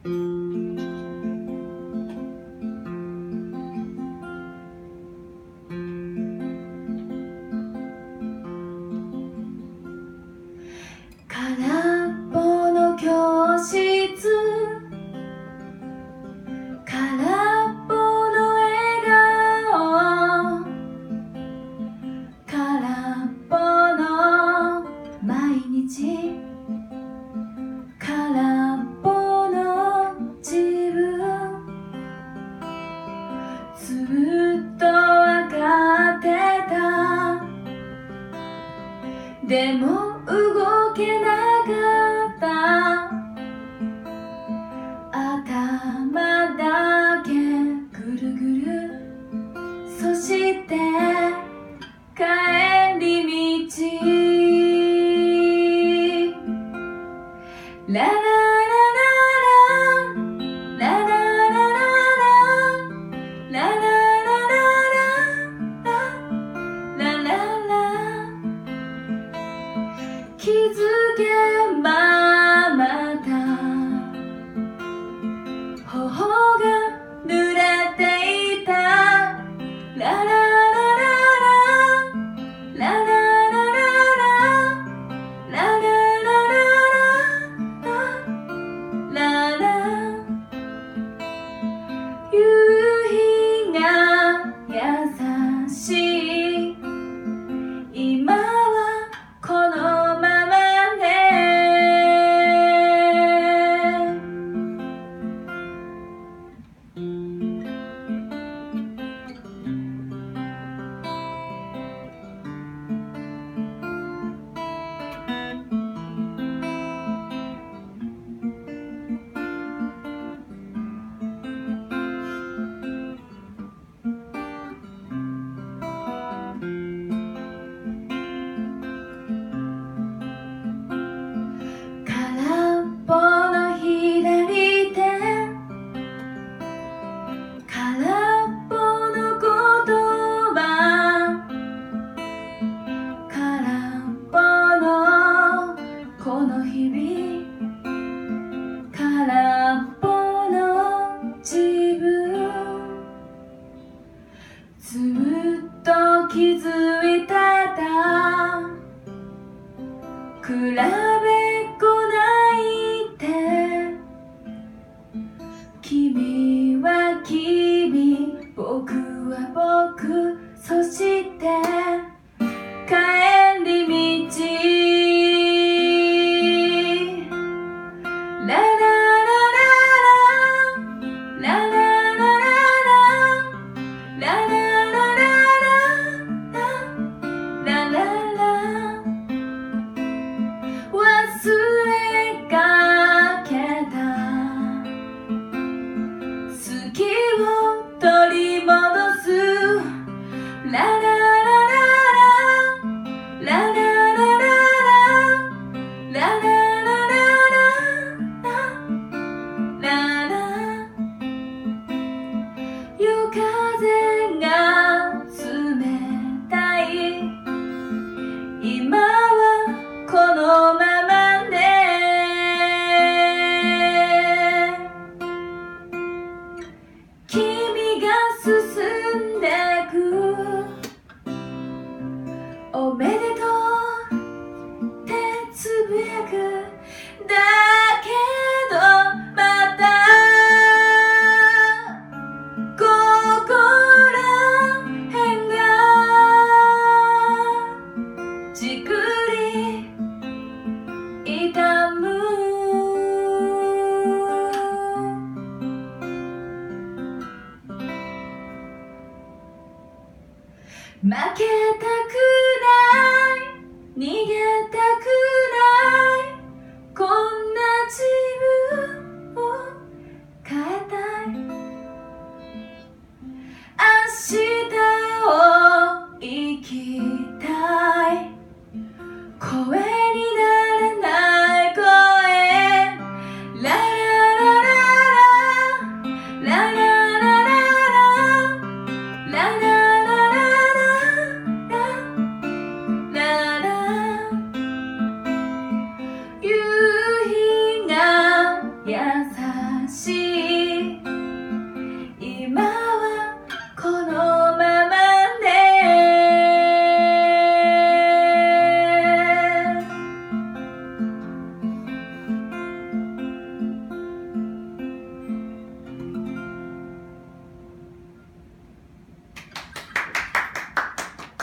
空っぽの教室、空っぽの笑顔、空っぽの毎日、空っぽの自分、ずっとわかってた。でも動けなかった。頭だけぐるぐる、そして帰り道。ラララララララララララララララララ、気づけばまた頬が濡れていた。ラララララララララララララ、夕日が優しい。今はこのままで。空っぽの左手、空っぽの言葉、空っぽのこの日々、空っぽの自分、ずっと気づいてた。比べっこないって、君は君、僕は僕、そして帰り道。ララララララララララララララララ、忘れかけた好きを取り戻す。ララララララララララララララ、夜風が冷たい。今はこのままで。君が進んでく、おめでとうってつぶやく。だけどまたここら辺がじくり痛む。負けた